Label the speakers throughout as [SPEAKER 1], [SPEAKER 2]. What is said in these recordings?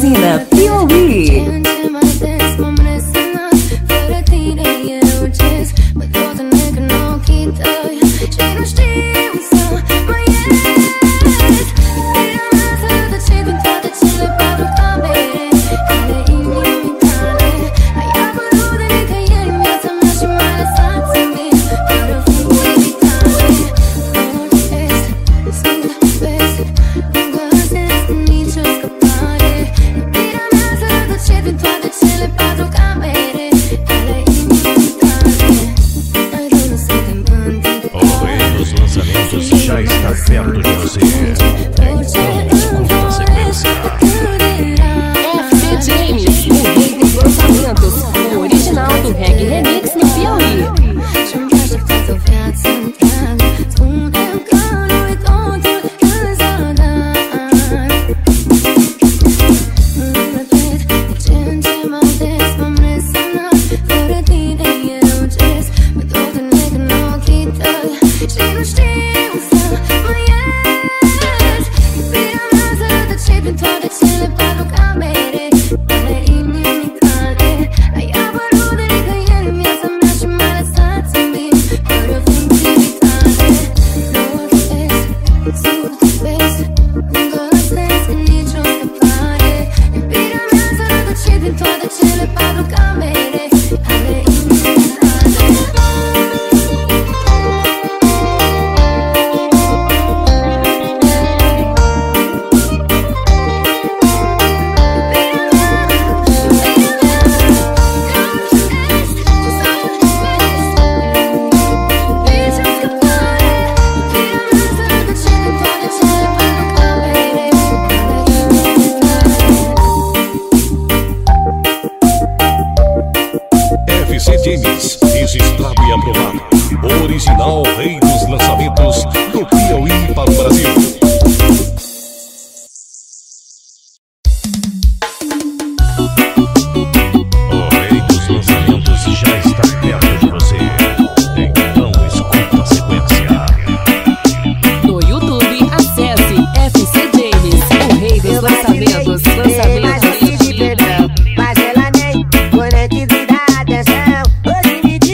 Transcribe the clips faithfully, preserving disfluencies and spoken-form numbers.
[SPEAKER 1] Teresina, Piauí.
[SPEAKER 2] Já está perto de você. Então escuta a sequência.
[SPEAKER 1] F C James, o rei dos lançamentos, o original do Reggae Remix no Piauí.
[SPEAKER 2] F C James, registrado e aprovado. O original rei dos lançamentos do Piauí para o Brasil. O rei dos lançamentos já está perto de você. Então escuta a sequência.
[SPEAKER 1] No YouTube, acesse F C James, o rei dos lançamentos. Lançamentos.
[SPEAKER 3] Mas ela nem conecta atenção. Hoje me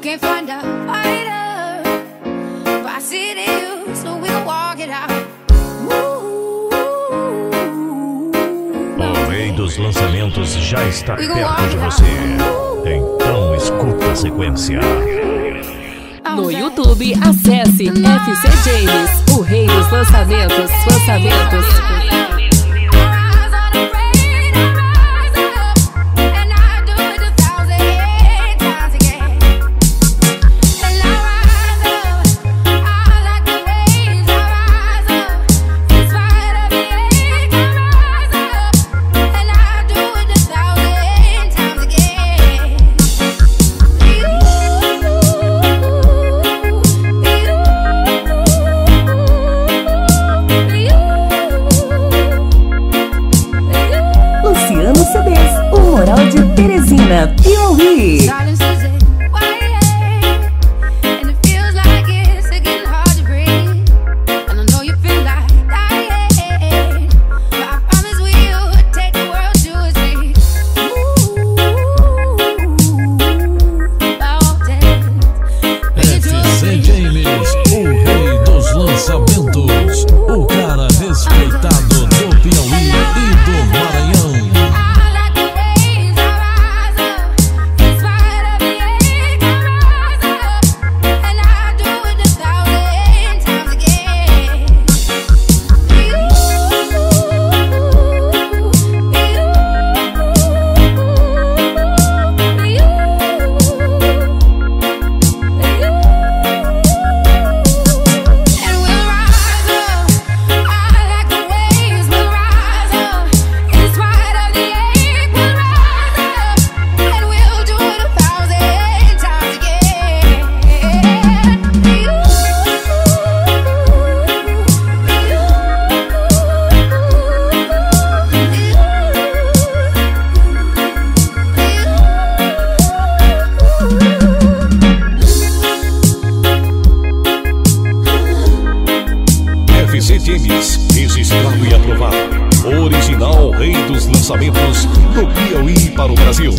[SPEAKER 3] can't find a fighter, but I see it in you, so we'll walk it out.
[SPEAKER 2] O rei dos lançamentos já está perto de você. Então escuta a sequência.
[SPEAKER 1] No YouTube, acesse F C James, o rei dos lançamentos. Lançamentos.
[SPEAKER 4] Piauí.
[SPEAKER 2] F C James, o rei dos lançamentos, o cara respeitado do Piauí e do Maranhão. F C James, registrado e aprovado. Original rei dos lançamentos do Piauí para o Brasil.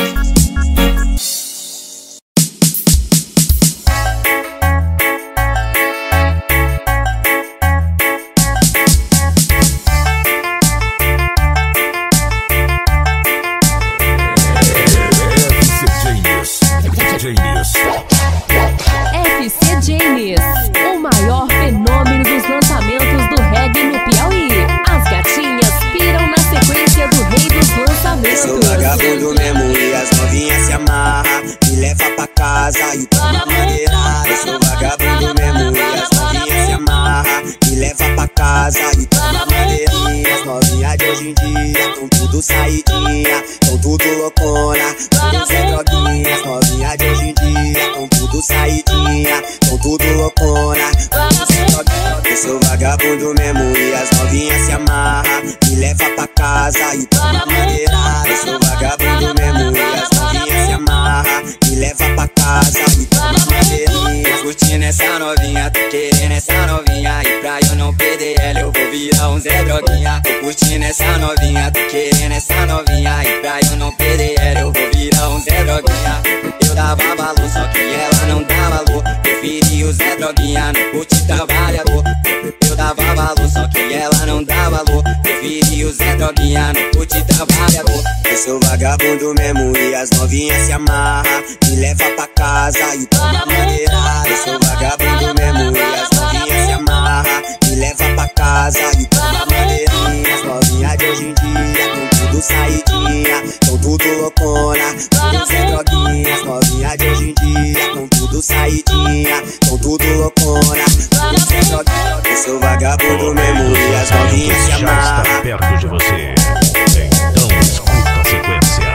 [SPEAKER 1] F C James, o maior fenômeno dos lançamentos do reggae no Piauí. As gatinhas piram na sequência do rei dos lançamentos.
[SPEAKER 5] Sou vagabundo mesmo e as novinhas se amarra, me leva pra casa e toma maneirada. Sou vagabundo mesmo e as novinhas se amarra, me leva pra casa e toma maneirinha. As novinhas de hoje em dia tão tudo saidinha, tão tudo loucona, tudo sem droguinha. As novinhas de hoje em dia tão tudo saidinha, tão tudo loucona, tudo sem droguinha. Eu sou vagabundo mesmo e as novinhas se amarra, me leva pra casa e toma maneirada. Eu sou vagabundo mesmo e as novinhas se amarra, me leva pra casa e toma maneirinha. Curtindo essa novinha, tô querendo essa novinha, e pra eu não perder ela eu vou virar um Zé Droguinha. Tô curtindo essa novinha, tô querendo essa novinha, e pra eu não perder ela eu vou virar um Zé Droguinha. Eu dava valor, só que ela não dava valor, preferi o Zé Droguinha, não curti trabalhador. Eu dava valor, só que ela não dava valor, preferi o Zé Droguinha, não curti trabalhador. Eu sou vagabundo mesmo e as novinhas se amarra, me leva pra casa e toma maneirada. Eu sou vagabundo mesmo e as novinhas se amarra, me leva pra casa e toma maneirinha. As novinhas de hoje em dia tão tudo saidinha, tão tudo loucona, tudo sem droguinha. As novinhas de hoje em dia tão tudo saidinha, tão tudo loucona, tudo sem droguinha. Eu sou vagabundo mesmo e as novinhas se amarra.
[SPEAKER 2] Já está perto de você. Então escuta a sequência.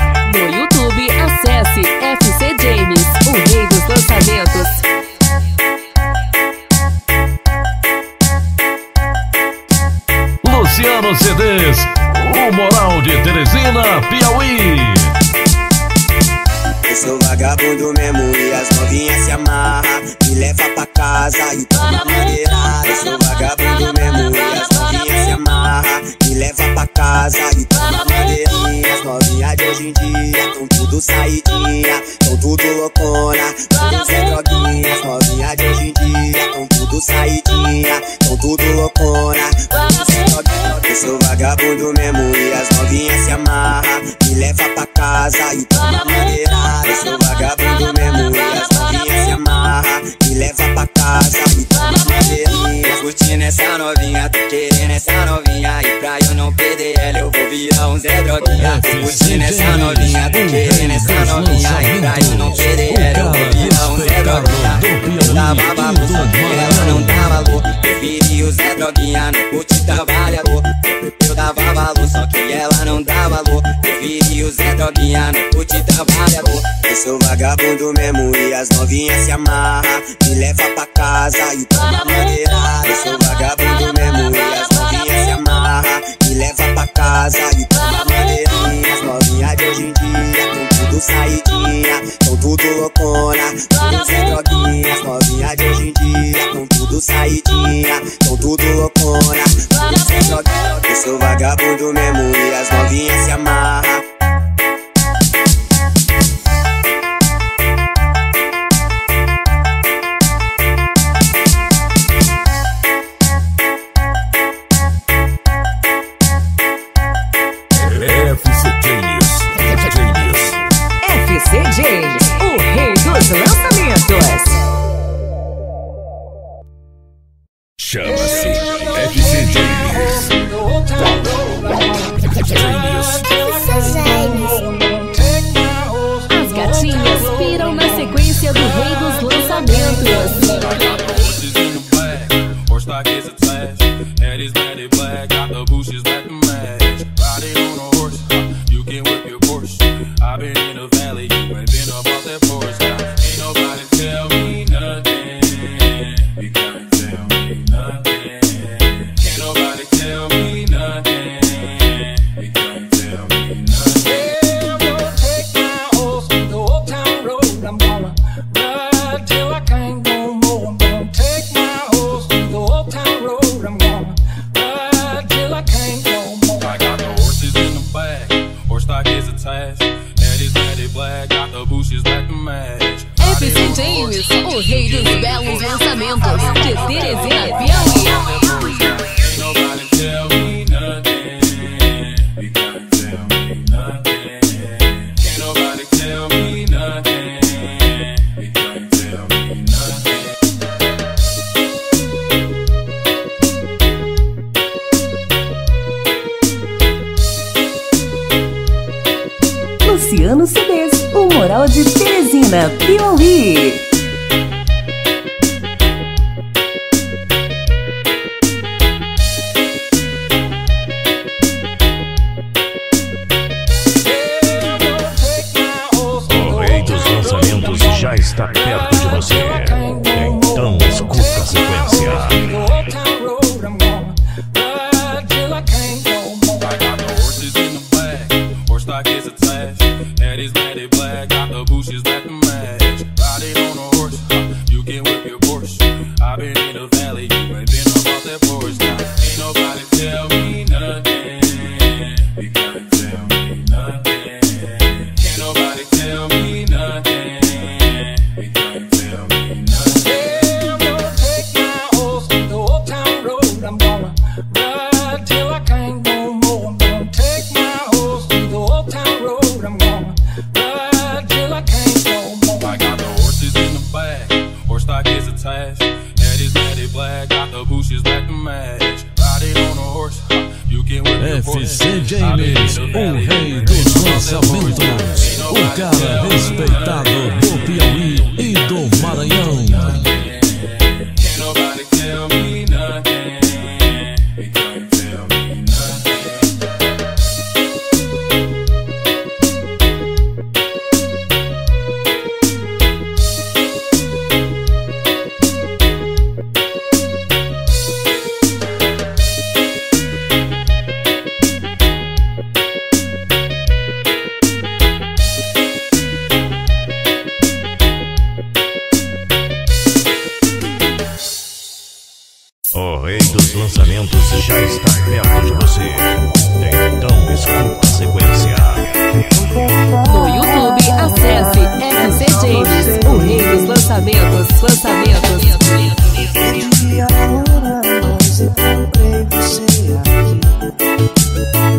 [SPEAKER 1] No YouTube, acesse F C James, o rei dos lançamentos.
[SPEAKER 2] Luciano C Ds, o moral de Teresina, Piauí.
[SPEAKER 5] Eu sou vagabundo mesmo e as novinhas se amarra, me leva pra casa e toma maneirada. Eu sou vagabundo mesmo e as novinhas se amarra, me leva pra casa e toma maneirinha. As novinhas de hoje em dia tão tudo saidinha, tão tudo loucona, vagabundo mesmo e as novinhas se amarra, me leva pra casa e toma maneirada. Eu sou vagabundo mesmo e as novinhas se amarra, me leva pra casa e toma maneirinha. Curtindo essa novinha, tô querendo essa novinha, e pra eu não perder ela eu vou virar um Zé Droguinha. Curtindo essa novinha, tô querendo essa novinha, e pra eu não perder ela eu vou virar um Zé Droguinha. Eu tava babu, só que ela não dava valor, preferi o Zé Droguinha no curte trabalhador. Eu dava valor, só que ela não dava valor, preferi o Zé Droguinha no curte trabalhador. Eu sou vagabundo mesmo e as novinhas se amarra, me leva pra casa e toma maneirada. Eu sou vagabundo mesmo e as novinhas se amarra, me leva pra casa e toma maneirinha. As novinhas de hoje em dia tão tudo saidinha, tão tudo loucona, tudo Zé Droguinha. As novinhas de hoje em dia tão tudo saidinha, tão tudo loucona, tudo Zé Droguinha. Eu sou vagabundo mesmo e as novinhas se amarra.
[SPEAKER 1] F C James, o rei dos lançamentos.
[SPEAKER 2] Chama-se F C James.
[SPEAKER 1] As gatinhas piram na sequência do rei dos lançamentos.
[SPEAKER 4] I've been in the valley, you ain't been up off that porch. Now ain't nobody tell me nothing. You can't tell me nothing. Can't nobody tell me nothing. You can't tell me nothing. Yeah, I'm gonna take my horse to the old town road. I'm gonna ride till I can't go more. I'm gonna take my horse to the old town road. I'm gonna ride till I can't go more. I got the horses in the back, horse stock is attached. Black, got the bushes back to match.
[SPEAKER 1] F C James, o rei dos belos lançamentos de Teresina, Piauí.
[SPEAKER 4] Ain't nobody tell me nothing. You can't tell me nothing. Can't nobody tell me nothing. You can't tell me nothing.
[SPEAKER 1] Luciano Cedês, o moral de Teresina, Piauí.
[SPEAKER 2] O rei dos lançamentos já está perto de você. Então escuta a sequência.
[SPEAKER 4] Daddy's daddy black, got the bushes back to match. Riding on a horse, you can whip your Porsche. I've been in the valley, you ain't been up off that porch. Now ain't nobody tell me nothing. You can't tell me nothing. Can't nobody tell me nothing. You can't tell me nothing. Yeah, I'm gonna take my horse to the old town road. I'm gonna ride till I can't go more. I'm gonna take my horse to the old town road. I'm gonna ride till I can't go more. I got the horses in the back, horse stock is attached. Daddy's daddy black, got the bushes back to match. Riding on a horse, you can whip your Porsche.
[SPEAKER 2] F C James, o rei dos lançamentos, o cara respeitado do Piauí e do Maranhão.
[SPEAKER 4] Can't nobody tell me nothing. You can't tell me nothing.
[SPEAKER 2] O rei dos lançamentos já está perto de você. Então escuta a sequência.
[SPEAKER 1] No YouTube, acesse F C James, o rei dos lançamentos. Lançamentos.
[SPEAKER 6] E a hora mais encontrei você aqui.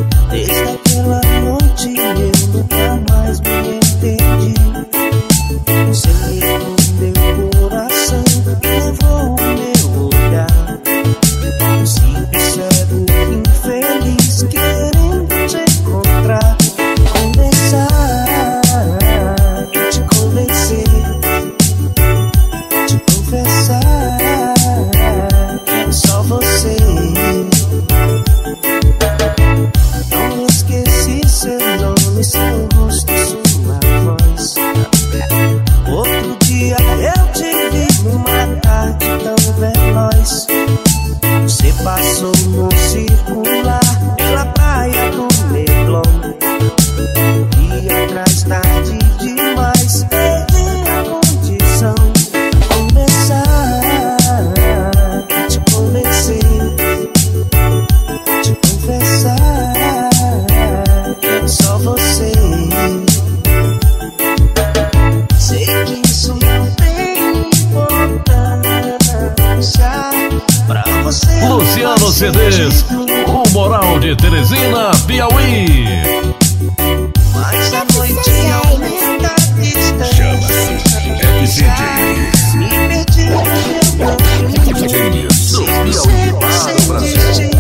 [SPEAKER 2] nos C Ds, o Moral de Teresina, Piauí.
[SPEAKER 6] Mas a noite aumenta a distância.
[SPEAKER 2] Chama-se F C James.
[SPEAKER 6] Me perdi no meu caminho. Sem você, sem destino.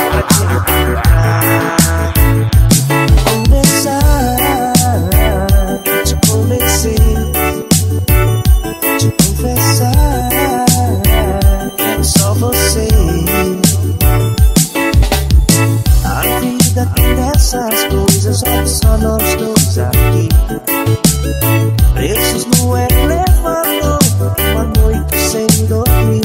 [SPEAKER 6] Conversar, te convencer, te confessar, quero só você. A vida tem dessas coisas, olha só nós dois aqui, presos no elevador, uma noite sem dormir.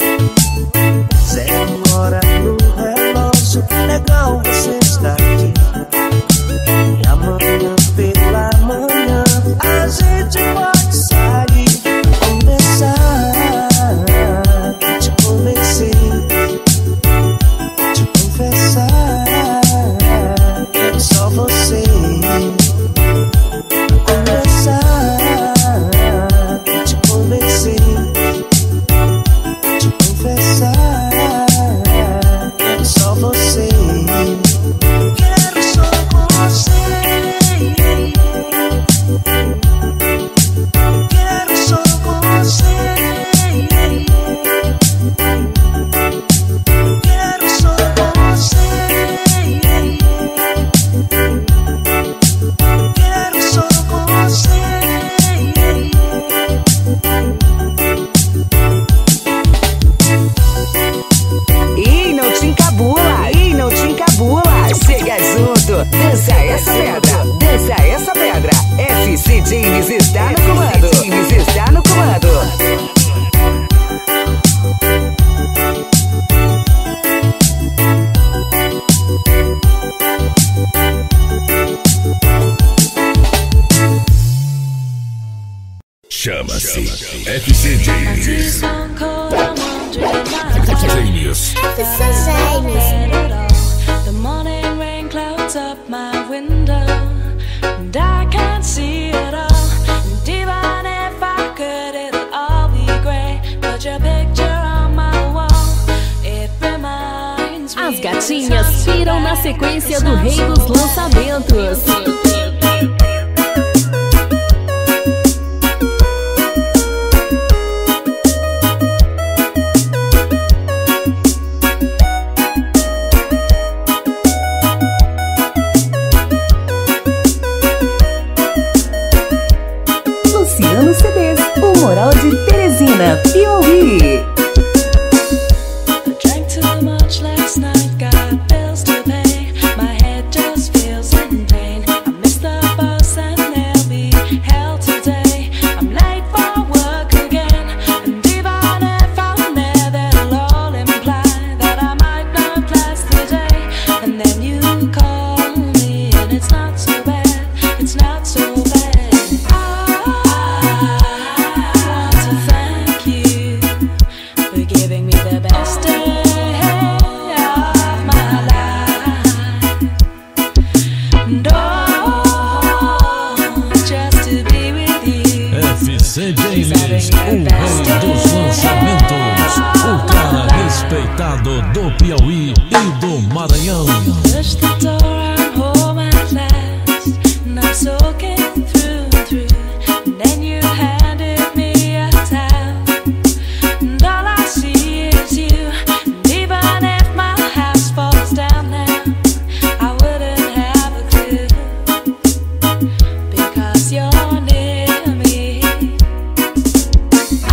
[SPEAKER 6] Zero hora no relógio, legal você está aqui. E amanhã pela manhã a gente pode sair, conversar, te convencer, te confessar, quero só você. Conversar, te convencer, te confessar, quero só você. Quero só você. Quero só você. Quero só você. Quero só você.
[SPEAKER 1] Ih, não te encabula, ih, não te encabula. Chega junto, dança essa pedra, dança essa pedra. F C James está no comando, James está no comando.
[SPEAKER 2] Chama-se F C James. James.
[SPEAKER 3] The morning rain clouds up my window, and I can't see it all. And even if I could, it'll all be great. Put your picture on my wall. It reminds me.
[SPEAKER 1] As gatinhas piram na sequência do Rei dos Lançamentos. Luciano C Ds, o Moral de Teresina, Piauí.
[SPEAKER 3] I drank too much last night, got bills to pay. My head just feels in pain. I missed the bus and there'll be hell today. I'm late for work again, and even if I'm there, that'll all imply that I might not last the day. And then you call me, and it's not so bad, it's not so bad. I want to thank you for giving me the best day of my life. And oh, just to be with you.
[SPEAKER 2] F C James, o Rei dos Lançamentos, o cara respeitado do Piauí e do Maranhão.
[SPEAKER 3] Push the door, I'm home at last, and I'm soaking through and through. And then you handed me a towel, and all I see is you. And even if my house falls down now, I wouldn't have a clue, because you're near me. I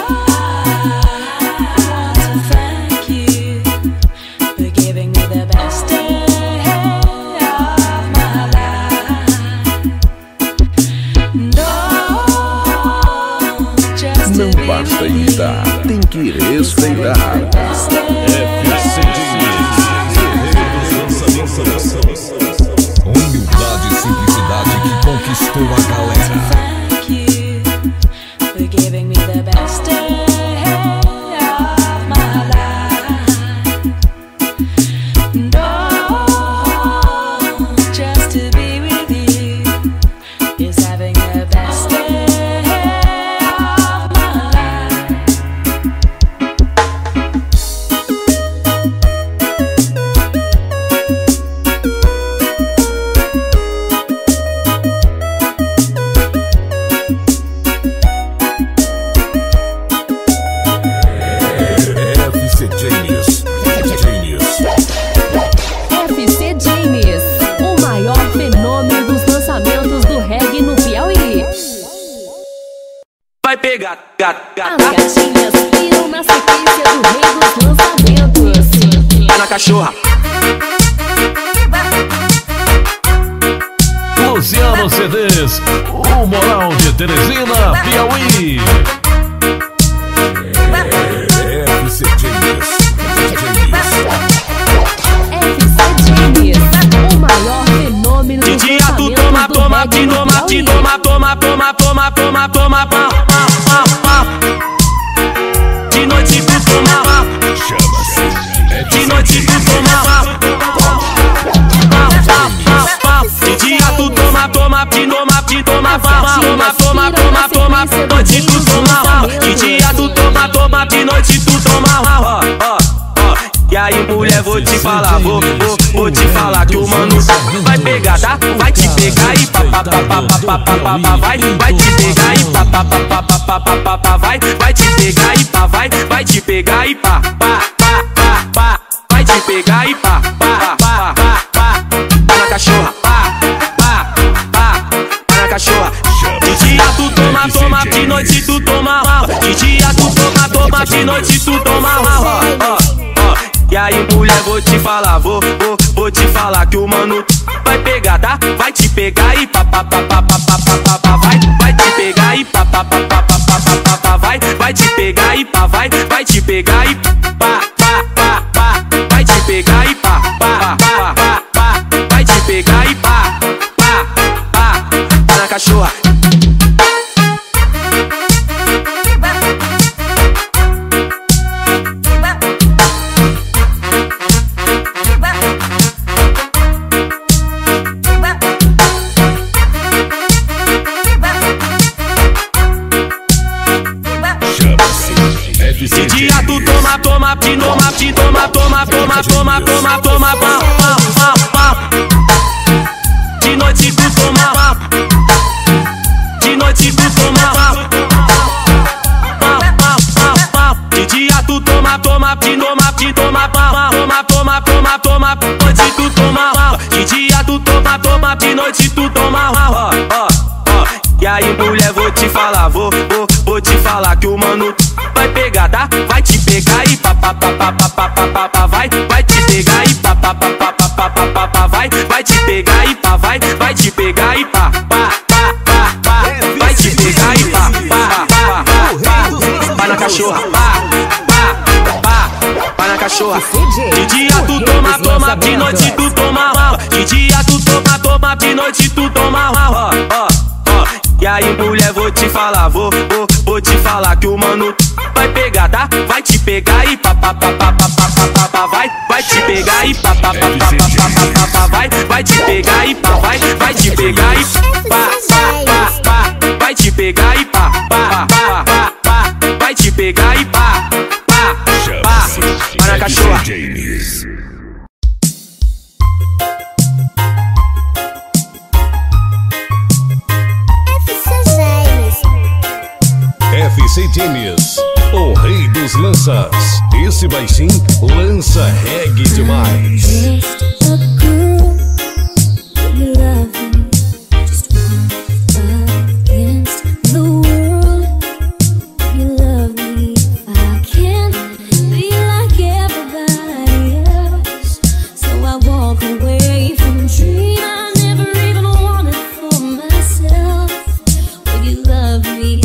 [SPEAKER 3] want to thank you for giving me the best day of my life. No, just to
[SPEAKER 7] Não
[SPEAKER 3] be
[SPEAKER 7] basta
[SPEAKER 3] with
[SPEAKER 7] imitar,
[SPEAKER 3] you.
[SPEAKER 7] tem que respeitar.
[SPEAKER 3] Best day.
[SPEAKER 2] F C James, Rei dos Lançamentos. Humildade e simplicidade que conquistou a galera.
[SPEAKER 3] Thank you for giving me the best day of my life. No, just to be with you is having the best day of my life.
[SPEAKER 8] pegar, gato,
[SPEAKER 9] As
[SPEAKER 8] gato.
[SPEAKER 9] gatinhas piram na sequência do rei dos lançamentos.
[SPEAKER 8] Vai na cachorra.
[SPEAKER 2] Luciano C Ds, o Moral de Teresina, Piauí. F C James.
[SPEAKER 9] F C James, o maior fenômeno
[SPEAKER 8] De
[SPEAKER 9] dos
[SPEAKER 8] dia tu
[SPEAKER 9] lançamentos
[SPEAKER 8] toma,
[SPEAKER 9] do
[SPEAKER 8] toma,
[SPEAKER 9] reggae
[SPEAKER 8] te
[SPEAKER 9] no
[SPEAKER 8] toma, te
[SPEAKER 9] Piauí.
[SPEAKER 8] toma, toma, toma, toma, toma, toma, pá, pá, pá, pá. De noite tu toma, pá. De noite tu toma, pá. Pá, pá, pá, pá. De dia tu toma, toma, te toma, te toma, pá, toma, toma, toma, toma, noite tu toma, pá. De dia tu toma, toma, de noite tu toma, ó, ó, ó. E aí mulher, vou te falar, vou, vou, vou te falar que o mano vai pegar, tá? Vai te pegar e pá, pá, pá, pá, pá, pá, pá, pá, pá, vai, vai te pegar e pá, pá, pá, pá, pá, pá, pá, pá, pá, vai, vai te pegar e pá, vai, vai te pegar e pá, pá, pá, pá, pá, vai te pegar e pá, pá, pá, pá, pá, pá na cachorra, pá, pá, pá, pá na cachorra. De dia tu toma, toma, de noite tu toma, de dia tu toma, toma, de noite tu toma, ó, ó. E aí mulher, vou te falar, vou, vou, vou te falar que o mano vai pegar, tá? Vai te pegar e pá, pá, pá, pá, pá, pá, pá, pá, pá, vai, vai te pegar e pá, pá, pá, pá, pá, pá, pá, pá, pá, vai, vai te pegar e pá, vai, vai te pegar e pá, pá, pá, pá, vai te pegar e pá, pá, pá, pá, pá, vai te pegar e pá, pá, pá, pá na cachorra. De dia tu toma, toma, te toma, te toma, toma, toma, toma, toma, toma, pá, pá, pá, pá. De noite tu toma, pá. De noite tu toma, pá. Pá, pá, pá, pá. De dia tu toma, toma, te toma, te toma, pá, toma, toma, toma, toma, noite tu toma, pá. De dia tu toma, toma, de noite tu toma, ó, ó, ó. E aí mulher, vou te falar, vou, vou, vou te falar que o mano vai pegar, tá? Vai te pegar e pá, pá, pá, pá, pá, pá, pá, pá, pá, vai, vai te pegar e pá, pá, pá, pá, pá, pá, pá, pá, pá, vai, vai te pegar e pá, vai, vai te pegar e pá, pá, pá, pá, pá, vai te pegar e pá, pá, pá, pá, pá, pá na cachorra, pá, pá, pá, pá na cachorra. De dia tu toma, toma, de noite tu toma, ó. De dia tu toma, toma, de noite tu toma, ó, ó, ó. E aí mulher, vou te falar, vou, vou, vou te falar que o mano vai pegar, tá? Vai te pegar e pá, pá, pá, pá, pá, pá, pá, pá, pá, vai, vai te pegar e pá, pá, pá, pá, pá, pá, pá, pá, pá, vai, vai te pegar e pá, vai, vai te pegar e pá, pá, pá, pá, vai te pegar e pá, pá, pá, pá, pá, vai te pegar e pá, pá, pá, pá na cachorra.
[SPEAKER 2] F C James, o rei dos lanças. Esse baixinho lança reggae demais.
[SPEAKER 10] Just a girl, you love me. Just one against the world. You love me. I can't be like everybody else, so I walk away from a dream I never even wanted for myself. Will you love me?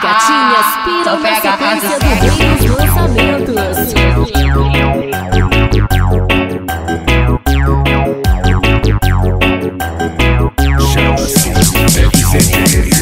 [SPEAKER 9] gatinhas piram na sequência do rei dos lançamentos.
[SPEAKER 2] Chama-se F C J.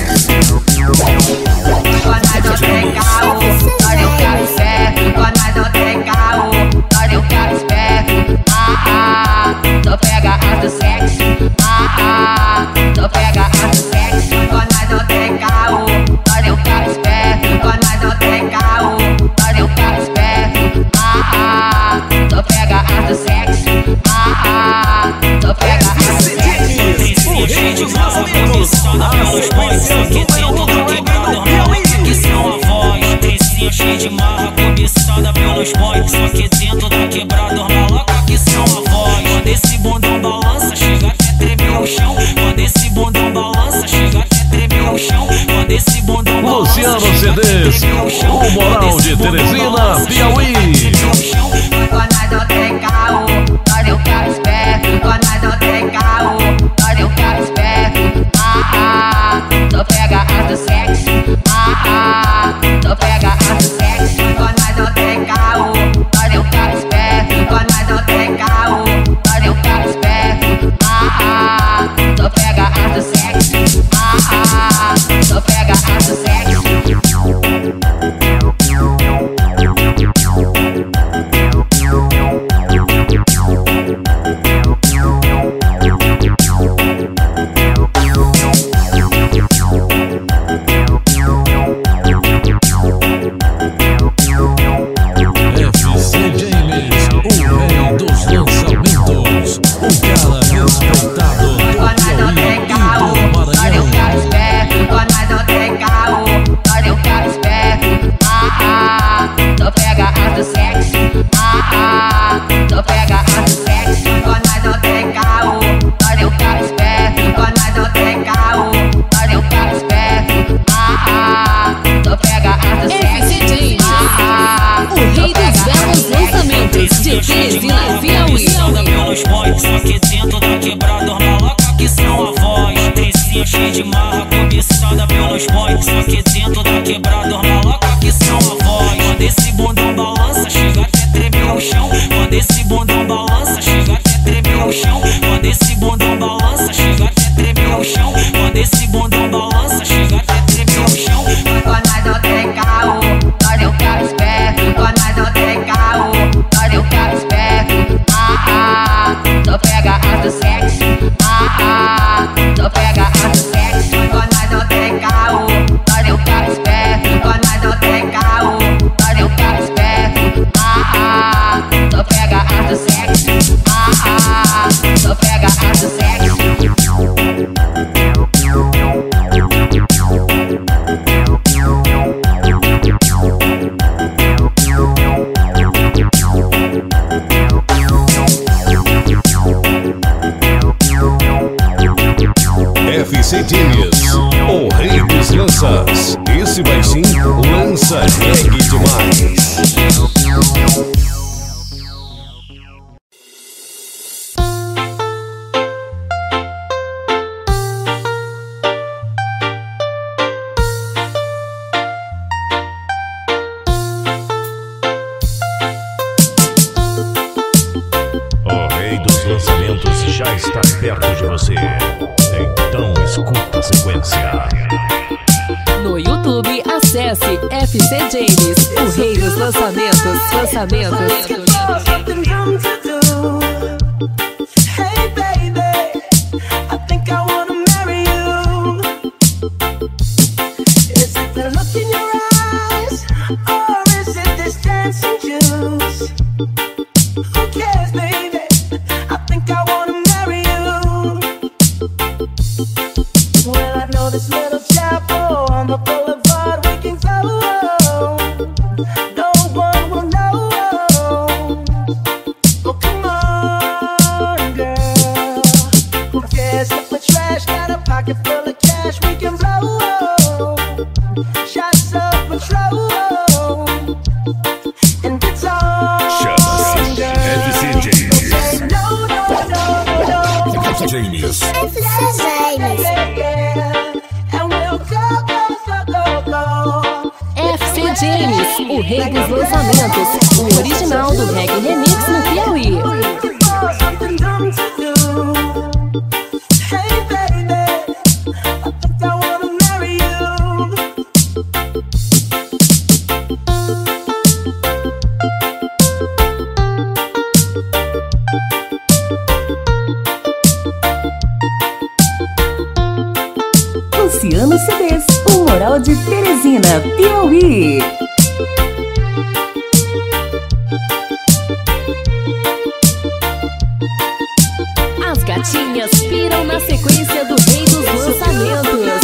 [SPEAKER 11] Quando nós não tem carro, nós não quero esperto. Quando nós não tem carro, nós não quero esperto. Ah, ah, não pega as do sexo. Ah, ah, não pega as do sexo. Quando nós não tem carro, nós não quero esperto. Quando nós não tem carro, nós não quero esperto. Ah, ah, não pega as do sexo. Ah, ah, não pega as do sexo.
[SPEAKER 8] O rei dos lançamentos, a sequência do maior quebrado que são a voz. Trecinho cheio de marra, cobiçada pelos boys. Só que dentro da quebrada, maloca que são a voz. Quando esse bundão balança, chega até tremer o chão. Quando esse bundão balança, chega até tremer o chão. Quando esse bundão balança,
[SPEAKER 2] Luciano C Ds, o Moral de Teresina, Piauí.
[SPEAKER 11] Quando nós não tem carro, nós não quero esperto. Quando nós não tem carro, nós não quero esperto. Ah, ah, não pega as do sexo. Ah, ah, não pega as do sexo. Quando nós não tem carro, nós não quero esperto. Quando nós não tem carro, nós não quero esperto. Ah, ah, não pega as do sexo. Ah, ah, não pega as do sexo.
[SPEAKER 8] Só que dentro da quebrada, maloca que são a voz. Trecinho cheio de marra, cobiçada pelos boys. Só que dentro da quebrada, maloca que são a voz. Quando esse bundão balança, chega até tremer o chão. Quando esse bundão balança, chega até tremer o chão. Quando esse bundão balança, chega até tremer o chão. Quando esse bundão balança, chega até tremer o chão.
[SPEAKER 11] Quando nós não tem carro, nós não quero esperto. Quando nós não tem carro, nós não quero esperto. Ah, ah, não pega as do sexo. Ah, ah, não pega as do sexo. Quando nós não tem carro, nós não quero esperto. Quando nós não tem carro, nós não quero esperto. Ah, ah, não pega as do sexo. Ah, ah, não pega as do sexo.
[SPEAKER 2] F C Ds, o rei dos lanças. Esse baixinho lança reggae demais. O rei dos lançamentos já está perto de você. Então escuta a sequência.
[SPEAKER 9] No YouTube, acesse F C James, o rei dos lançamentos. Lançamentos.
[SPEAKER 2] James.
[SPEAKER 10] F C James.
[SPEAKER 11] And we'll go, go, go, go, go.
[SPEAKER 9] James, o rei dos lançamentos, o original do Reggae Remix no Piauí.
[SPEAKER 1] Luciano C Ds, o Moral de Teresina, Piauí.
[SPEAKER 9] As gatinhas piram na sequência do rei dos lançamentos.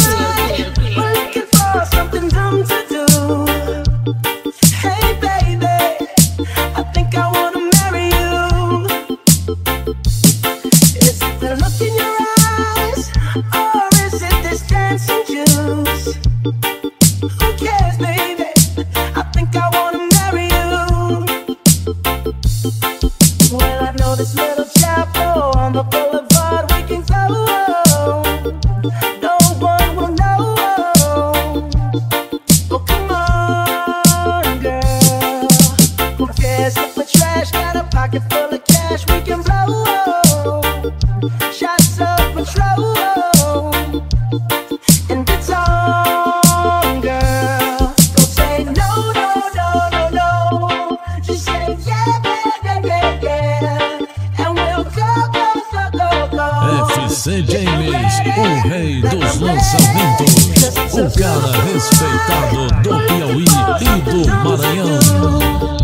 [SPEAKER 2] F C James, o rei dos lançamentos, o cara respeitado do Piauí e do Maranhão.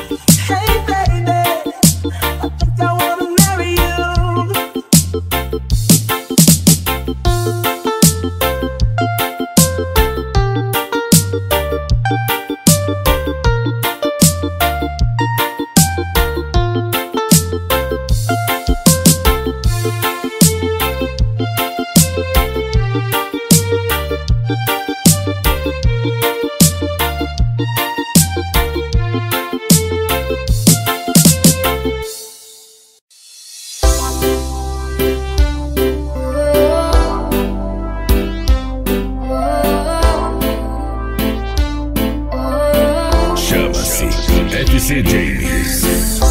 [SPEAKER 2] F C James.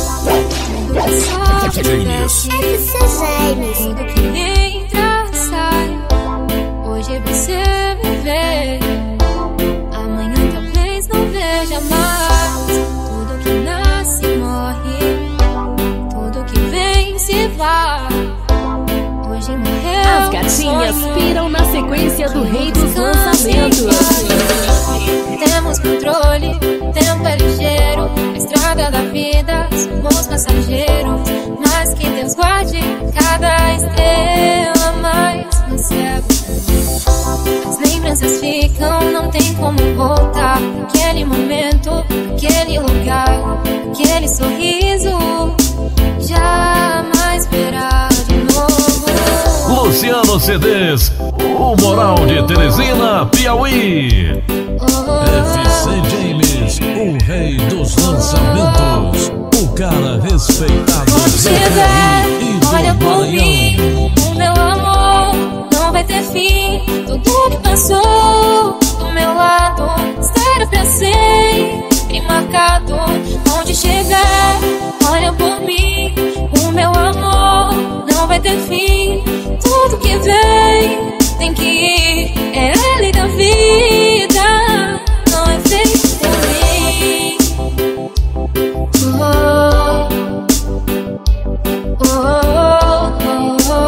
[SPEAKER 2] F C James.
[SPEAKER 10] Tudo que entra, sai. Hoje você me vê, amanhã talvez não veja mais. Tudo que nasce morre, tudo que vem se vai. Hoje morreu.
[SPEAKER 9] As gatinhas piram na sequência do rei dos lançamentos.
[SPEAKER 10] Temos controle, tempo é ligeiro, a estrada da vida somos passageiros. Mas que Deus guarde cada estrela mais no céu. As lembranças ficam, não tem como voltar. Aquele momento, aquele lugar, aquele sorriso, jamais verá de novo.
[SPEAKER 2] Luciano C Ds, o Moral de Teresina, Piauí. F C James, o rei dos lançamentos, o cara respeitado do Piauí e do
[SPEAKER 10] olha por
[SPEAKER 2] Maranhão.
[SPEAKER 10] mim, o meu amor não vai ter fim. Tudo que passou do meu lado estará pra sempre marcado. Onde chegar, olha por mim, o meu amor não vai ter fim. Tudo que vem tem que ir, é a lei da vida, não é feito por mim. Oh, oh, oh, oh, oh.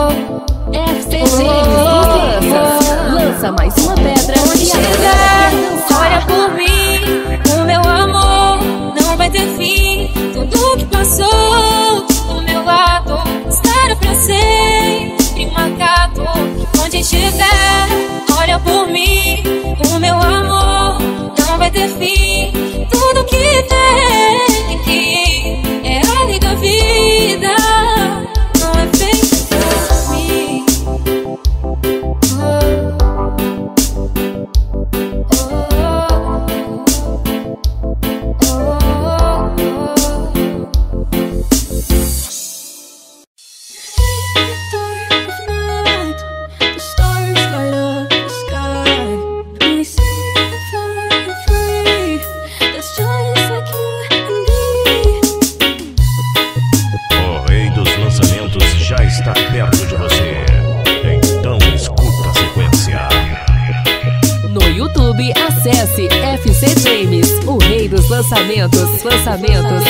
[SPEAKER 9] Acesse F C James, o rei dos lançamentos. Lançamentos.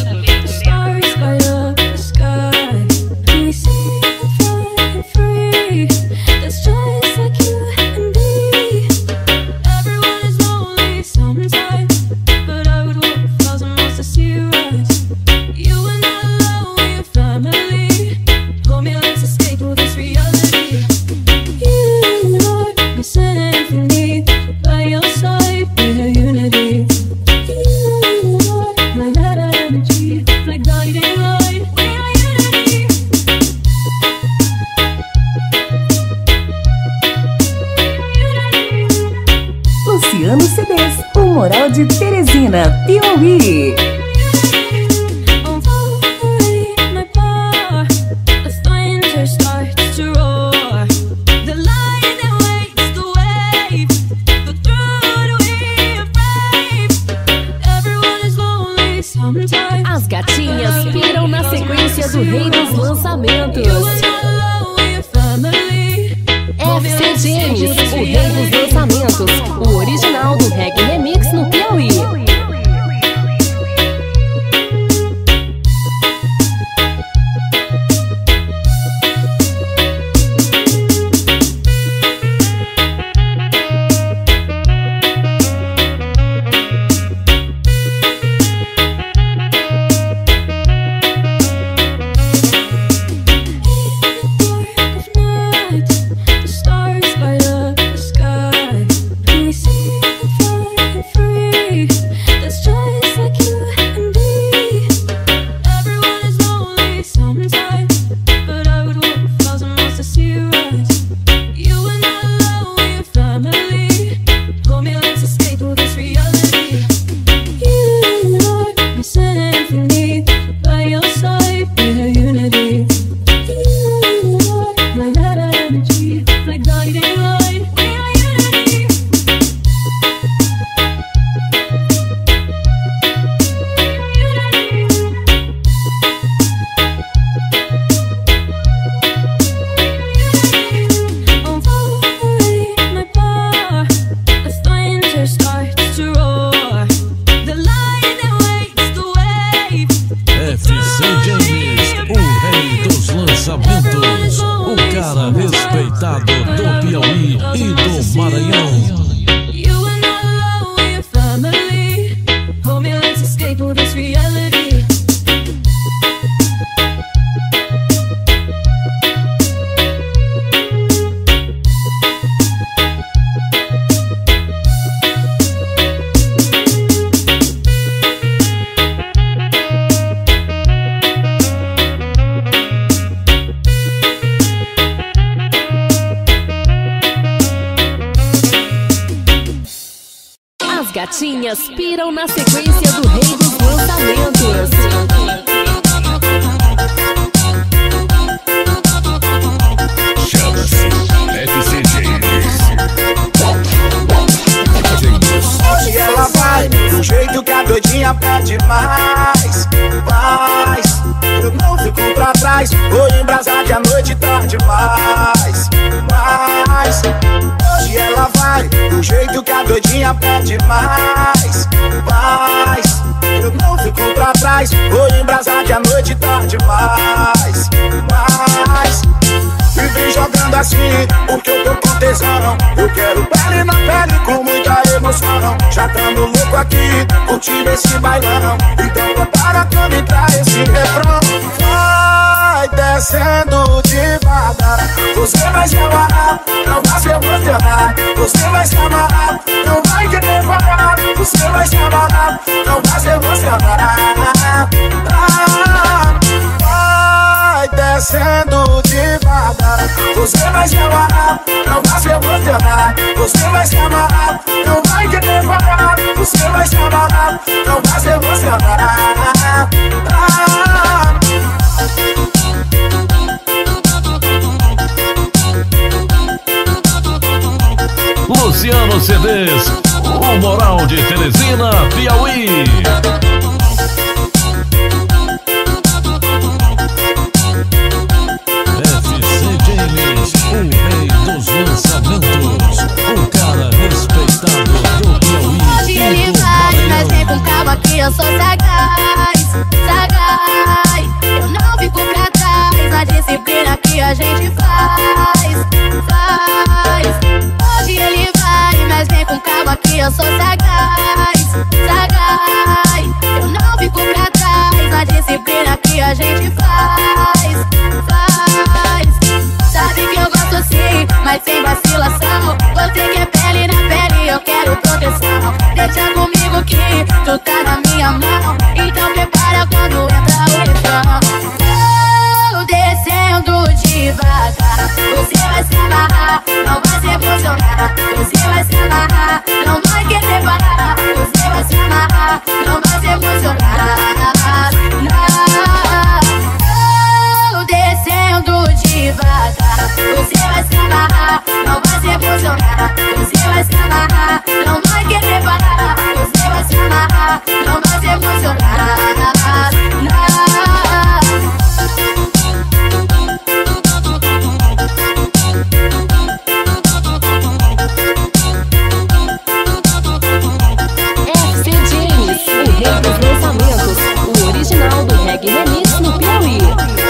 [SPEAKER 1] Luciano C Ds, o Moral de Teresina, Piauí.
[SPEAKER 9] As gatinhas piram na sequência do rei dos lançamentos. F C James, o rei dos lançamentos, o original do reggae remix no Piauí.
[SPEAKER 2] O cara respeitado do Piauí e do Maranhão.
[SPEAKER 9] As gatinhas piram na sequência do rei dos lançamentos.
[SPEAKER 7] Chama-se F C James.
[SPEAKER 6] Hoje ela vai do jeito que a doidinha pede mais, mais. Eu não fico pra trás, vou embrasar que a noite tá demais, mais. Hoje ela vai do jeito que a doidinha pede mais, mais. Eu não fico pra trás, vou embrasar que a noite tá demais, mais. E vem jogando assim, porque eu tô com tesão. Eu quero pele na pele com muita emoção. Já tamo louco aqui, curtindo esse bailão. Então prepara quando entrar esse refrão. Vai descendo devagar, você vai se amarrar, não vai se emocionar. Você vai se amarrar, não vai querer parar. Você vai se amarrar, não vai se emocionar. Vai descendo devagar, você vai se amarrar, não vai se emocionar. Você vai se amarrar, não vai querer parar. Você vai se amarrar, não vai se emocionar.
[SPEAKER 2] Luciano C Ds, o Moral de Teresina, Piauí. F C James, o rei dos lançamentos, o cara respeitado do Piauí.
[SPEAKER 10] gente faz, faz. Hoje ele vai, mas vem com calma que eu sou sagaz, sagaz. Eu não fico pra trás na disciplina que a gente faz, faz. Sabe que eu gosto sim, mas sem vacilação. Você quer pele na pele, eu quero proteção. Deixa comigo que tu tá na minha mão. Então prepara quando entra o refrão. Eu descendo devagar, você vai se amarrar, não vai se emocionar. Você vai se amarrar, não vai querer parar. Você vai se amarrar, não vai se emocionar. Eu descendo devagar, você vai se amarrar, não vai se emocionar. Você vai se amarrar, não vai querer parar. Você vai se amarrar, não vai se emocionar.
[SPEAKER 9] F C James, o rei dos lançamentos, o original do Reggae Remix no Piauí.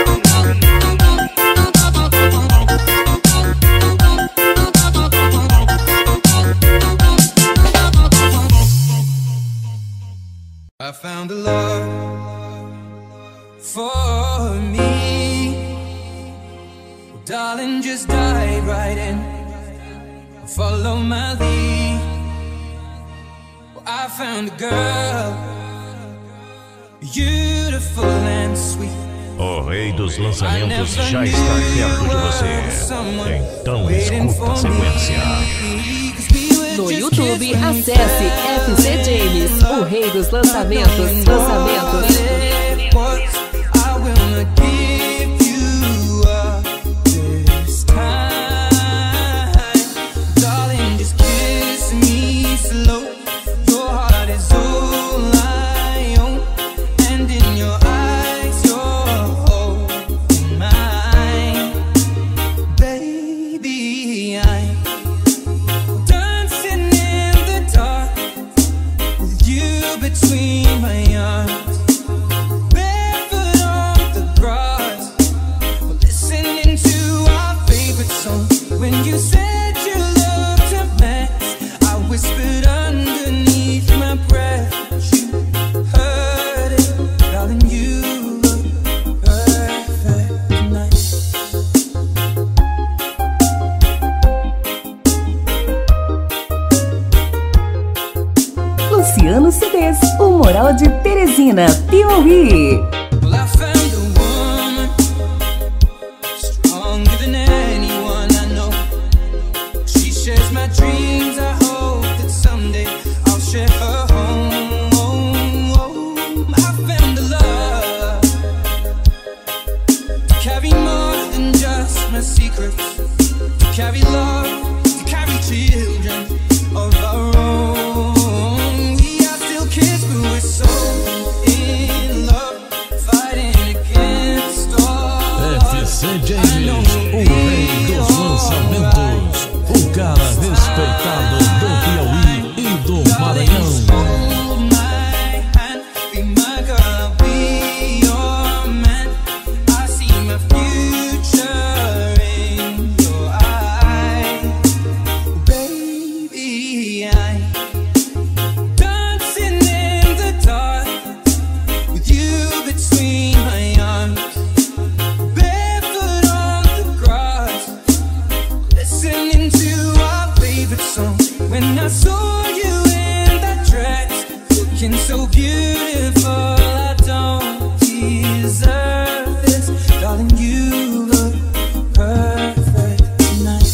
[SPEAKER 12] I found a love for me. Well, darling, just dive right in, follow my lead. Well, I found a girl, beautiful and sweet.
[SPEAKER 2] O rei dos lançamentos já está perto de você. Então escuta a sequência.
[SPEAKER 9] No YouTube, acesse F C James, o rei dos lançamentos, lançamentos.
[SPEAKER 12] Between my arms, barefoot on the grass, listening to our favorite song. When you said you loved a mess, I whispered underneath my breath. You heard it, darling, you look perfect tonight.
[SPEAKER 1] Luciano C Ds, o Moral de Teresina, Piauí.
[SPEAKER 12] Well, I found a woman stronger than anyone I know. She shares my dreams. I hope that someday I'll share her home. I found a love to carry more than just my secrets, to carry love, to carry children of our own. Kids, but we're so in love, fighting against all.
[SPEAKER 2] F C James, o rei dos lançamentos, o cara respeitado do Piauí e do Maranhão.
[SPEAKER 12] Hold my hand, be my girl, I'll be your man. I see my future in your eyes, baby. I between my arms, barefoot on the grass, listening to our favorite song. When I saw you in that dress, looking so beautiful, I don't deserve this. Darling, you look perfect tonight.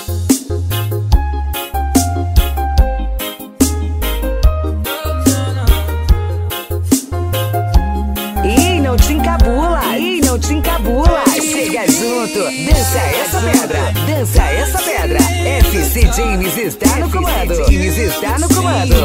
[SPEAKER 1] Não te encabula, e não te encabula. Chega junto, dança essa pedra, dança essa pedra. F C James está no comando, James está no comando.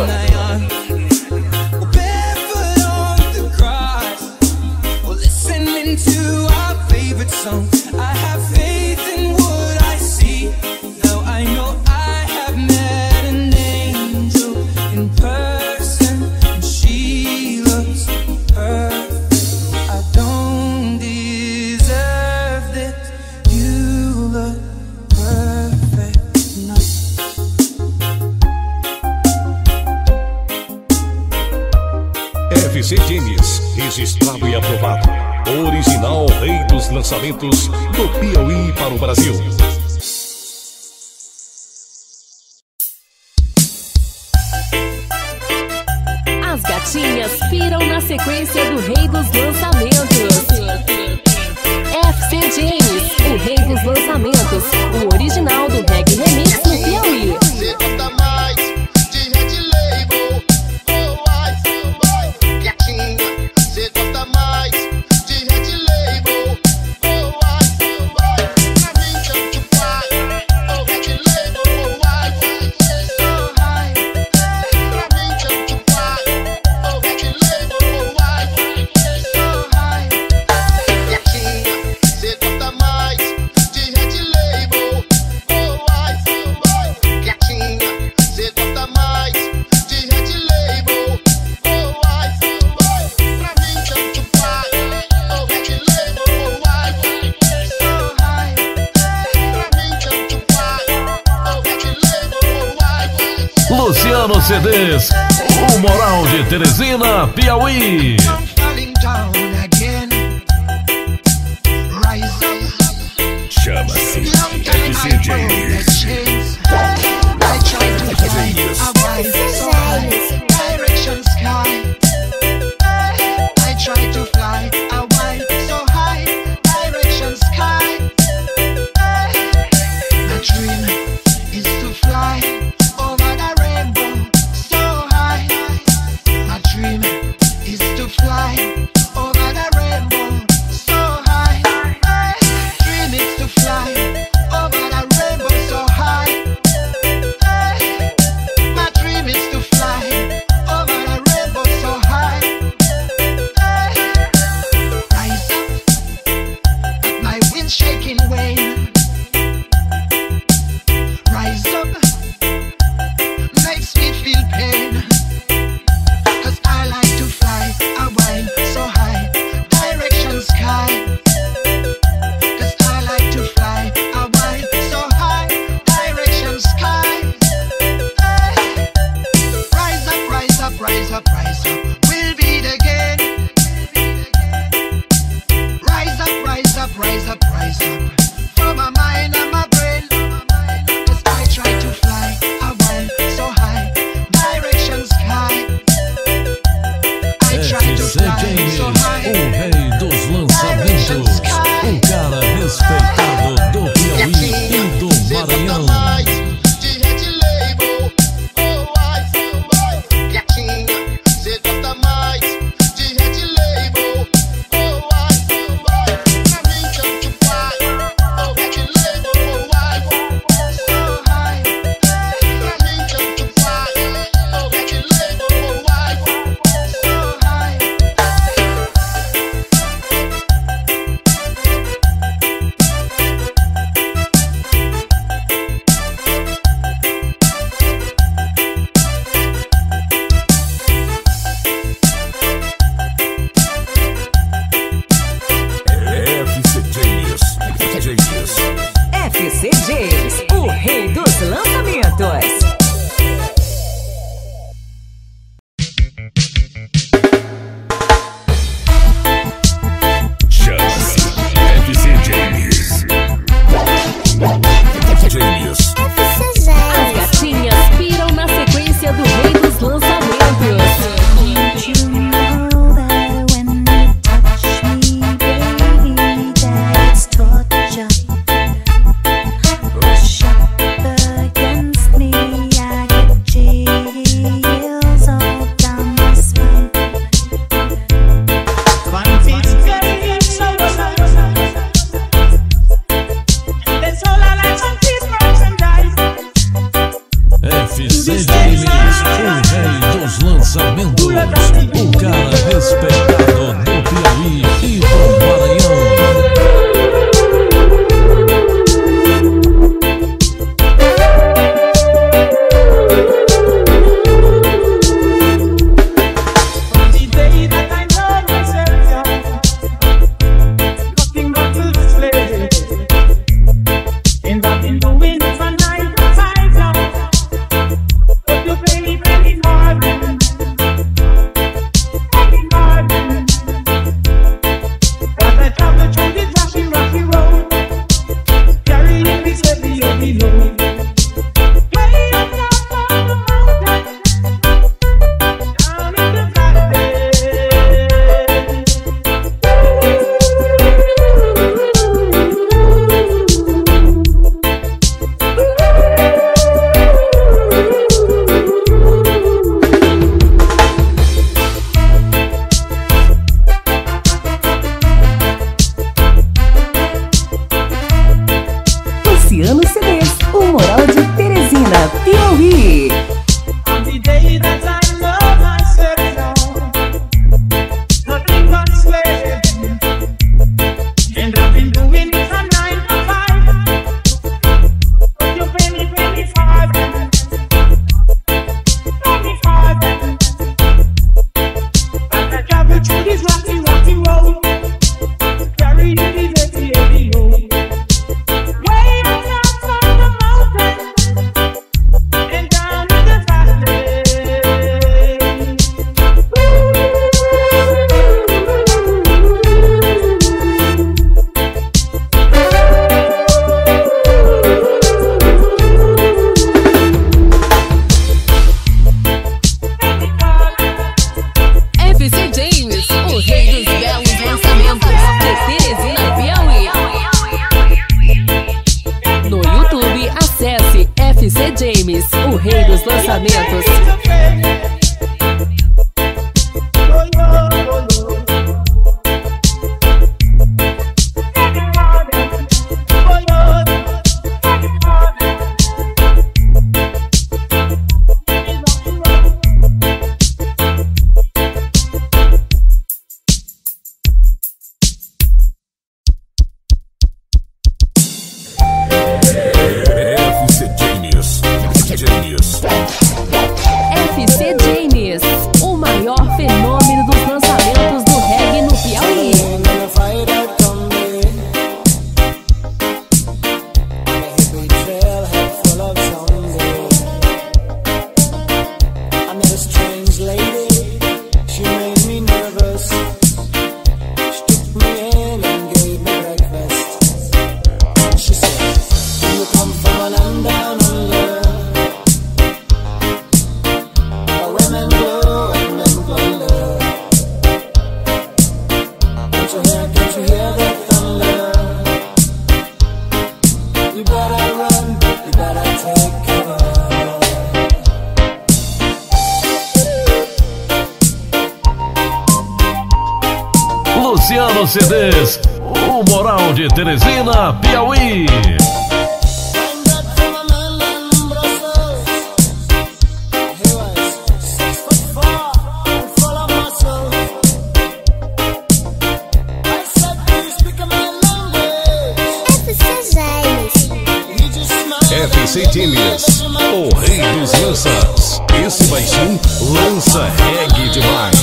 [SPEAKER 12] Barefoot on the grass, listening to our favorite song. I have faith in what I see. Now I know I have met an angel in person, and she looks perfect. I don't deserve this. You
[SPEAKER 2] Original Rei dos Lançamentos do Piauí para o Brasil.
[SPEAKER 9] As gatinhas piram na sequência do Rei dos Lançamentos. F C James, o Rei dos Lançamentos, o original do Reggae Remix do Piauí.
[SPEAKER 13] Cê gosta mais de Red Label, oh ai, oh ai, gatinha. Cê gosta mais de Red Label, oh ai, oh ai. Pra mim que eu te pai, oh Red Label, oh ai, so high. Pra mim que eu te pai, oh Red Label, oh ai, so high. Gatinha, cê gosta mais de Red Label, oh ai, oh ai. Gatinha, cê gosta mais de Red Label, oh ai, oh ai. Pra mim que eu te pai, oh Red Label, oh ai, so high. Pra mim que eu te pai, oh Red Label, oh ai.
[SPEAKER 2] Luciano C Ds, o Moral de Teresina, Piauí.
[SPEAKER 13] Falling down again. Rise up.
[SPEAKER 7] Chama-se
[SPEAKER 13] Long time
[SPEAKER 7] F C
[SPEAKER 13] I broke the
[SPEAKER 7] James.
[SPEAKER 13] chains. I tried to fly away so high, direction sky. I tried to fly away so high, direction sky. My dream is to fly over the rainbow so high. My dream is to fly over the rainbow so high. Dream is to fly over the rainbow so high. My dream is to fly over the rainbow so high. Rise up at my wind shaking wave. Rise up makes me feel pain. Cause I like to fly away so high, direction sky. Cause I like to fly away so high, direction sky. Rise up, rise up, rise up, rise up, we'll beat again. Rise up, rise up, rise up, rise up, for my mind and my brain. Cause I try to fly away so high, direction sky. I try to
[SPEAKER 2] F C
[SPEAKER 13] fly
[SPEAKER 2] James,
[SPEAKER 13] so
[SPEAKER 2] o
[SPEAKER 13] high.
[SPEAKER 2] Rei dos Lançamentos, o cara respeitado do Piauí e do
[SPEAKER 13] Cê gosta
[SPEAKER 2] Maranhão.
[SPEAKER 13] mais de Red Label, oh ai, oh ai. Gatinha, cê gosta mais de Red Label, oh ai, oh ai. Pra mim que eu te pai, oh Red Label, oh ai, so high. Pra mim que eu te pai, oh Red Label, oh ai, so high.
[SPEAKER 7] F C James. F C James.
[SPEAKER 1] F C James, o Rei dos Lançamentos.
[SPEAKER 7] Chama-se F C James. F C James.
[SPEAKER 9] As gatinhas piram na sequência do Rei dos Lançamentos.
[SPEAKER 10] You know that when you touch me, baby, that it's torture. Rush
[SPEAKER 1] nos C Ds. O Moral de Teresina, Piauí.
[SPEAKER 12] The day that I love myself now, nothing but slave. And I've been doing it from nine to five. But you pay me twenty-five, twenty-five. As I travel through this rocky, rocky road, carrying the dirty, heavy load. Way up from the mountain and down in the valley.
[SPEAKER 9] F C James, o rei dos belos lançamentos de Teresina, Piauí. No YouTube, acesse F C James, o rei dos lançamentos.
[SPEAKER 7] F C James. James.
[SPEAKER 9] F C James, o maior fenômeno dos lançamentos do reggae no Piauí.
[SPEAKER 2] Luciano C Ds, o Moral de Teresina, Piauí.
[SPEAKER 7] F C James, o rei dos lanças. Esse baixinho lança reggae demais.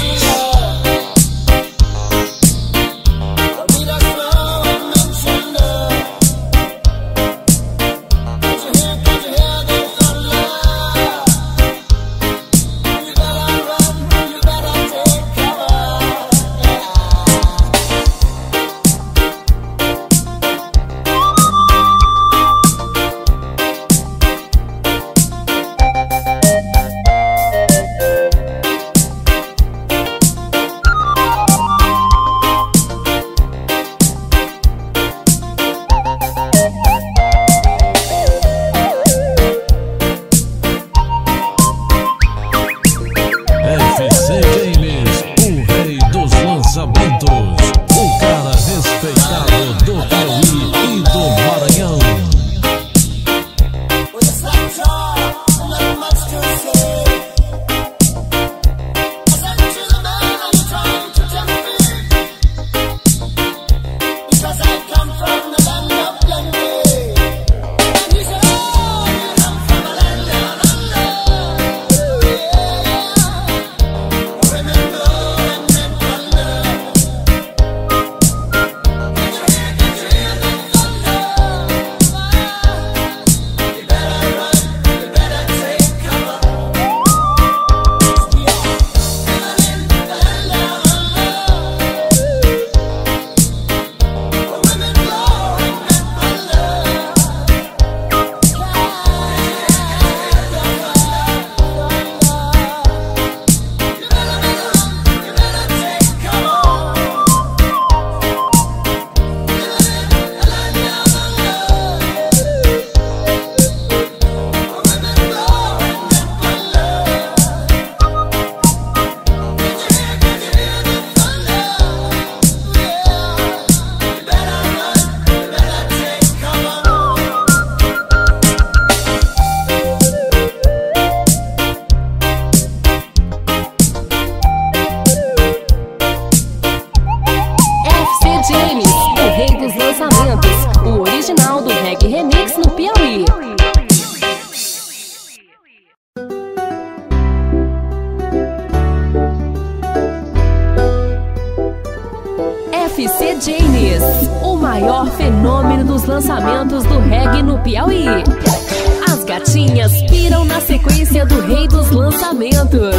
[SPEAKER 9] fenômeno dos lançamentos do reggae no Piauí. As gatinhas piram na sequência do rei dos lançamentos.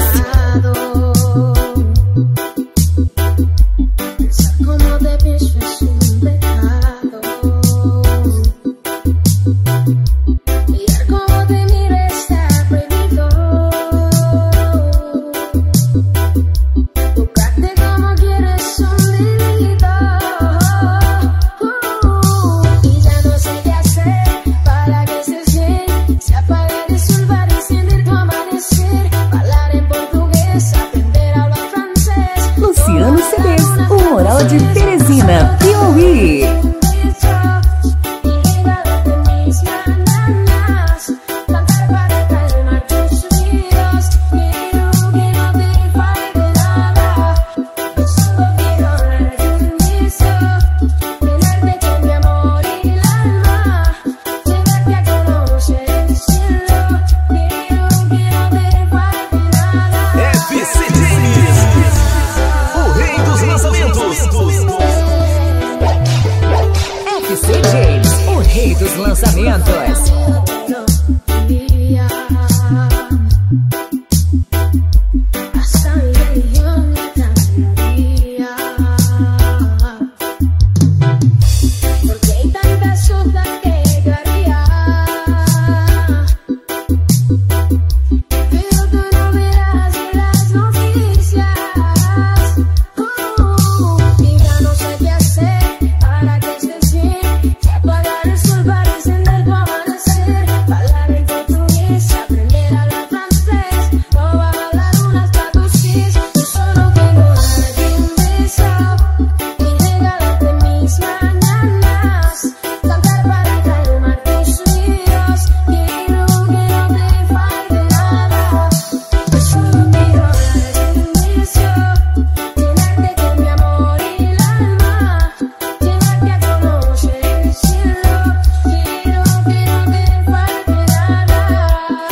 [SPEAKER 10] Como te pienso es un pecado. Mirar como te miro está prohibido. Tocarte como quieres es un delito. Y ya no sé qué hacer para que estés bien. Se apaga el sol para encender tu amanecer. Hablar en portugués, aprender a hablar francés.
[SPEAKER 1] Luciano C Ds, o Moral de Teresina, Piauí.
[SPEAKER 2] F C James, o rei dos lançamentos.
[SPEAKER 1] F C James, o rei dos lançamentos.
[SPEAKER 10] Porque hay tantas cosas que yo haría, pero tú no verás en las noticias. Uh, y ya no sé qué hacer para que estés bien. Se apagar el sol para encender tu amanecer. Hablar en portugués, aprender a hablar francés. No bajar las lunas para tus cis. Yo solo quiero darte un beso y regalarte mis mañanas. Cantar para calmar tus oídos. Quiero que no te falte nada. Yo solo quiero darte un beso, llenarte con mi amor y el alma, llevarte a conocer el cielo. Quiero que no te falte nada.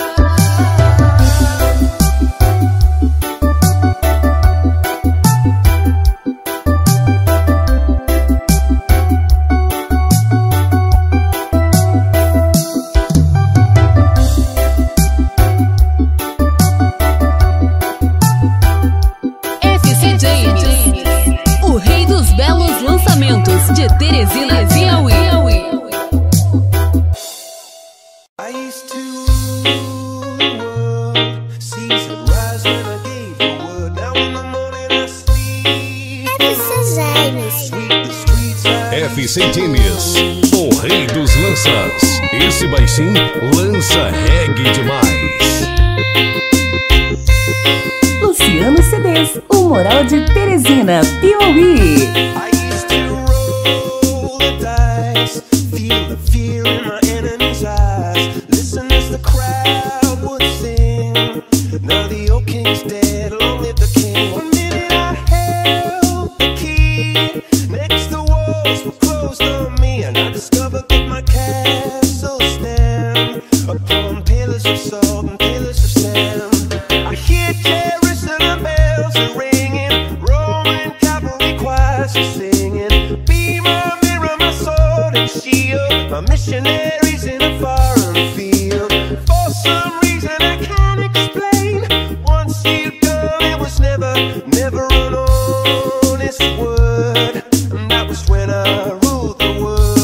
[SPEAKER 9] F C James, o rei dos belos lançamentos de Teresina, Piauí.
[SPEAKER 12] I used to rule the world, seas that rise when I gave the word. Now in the morning I sleep, sweep the streets I
[SPEAKER 7] F C James, o rei dos lanças. Esse baixinho lança reggae demais.
[SPEAKER 1] Luciano C Ds, o Moral de Teresina, Piauí.
[SPEAKER 12] I used to roll the dice, feel the fear in my enemy's eyes. Listen as the crowd would sing. Now the old king's dead, long live the king. One minute I held the key, next the walls were closed on me, and I discovered that my castle stand upon pillars of salt and pillars of sand. I hear Jerusalem bells are ringing, Roman cavalry choirs are singing. Be my mirror, my sword and shield, my missionaries in a foreign field. For some reason I can't explain, once you come it was never, never an honest word. And that was when I ruled the world.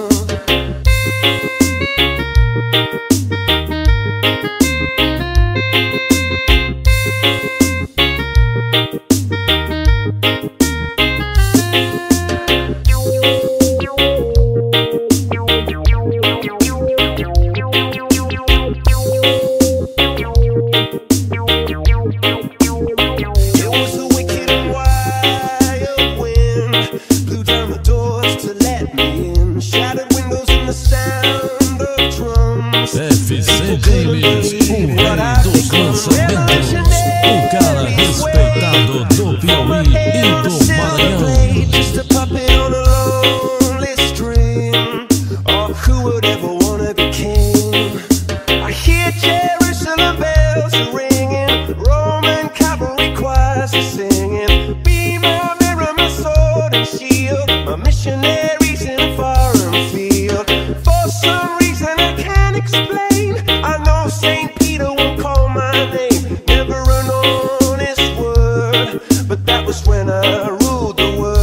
[SPEAKER 12] It was a wicked and wild wind, blew down the doors to let me in. Shattered windows and the sound of drums.
[SPEAKER 2] F C James, o rei dos lançamentos. O cara respeitado do Piauí e do Maranhão.
[SPEAKER 12] Just a puppet on a lonely string. Oh, who would ever wanna be king? I hear Jerusalem bells are ringing, Roman cavalry choirs are singing. Be my mirror, my sword and shield, my missionaries in a foreign
[SPEAKER 14] explain. I know Saint Peter won't call my name. Never an honest word, but that was when I ruled the world.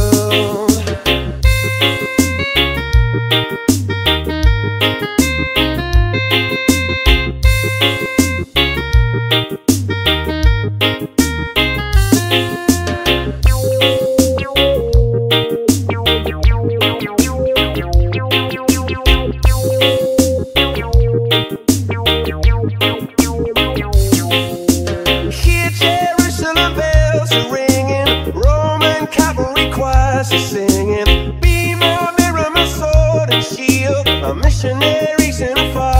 [SPEAKER 14] Hear Jerusalem bells are ringing, Roman cavalry choirs are singing. Be my mirror, my sword and shield, my missionaries in a fire.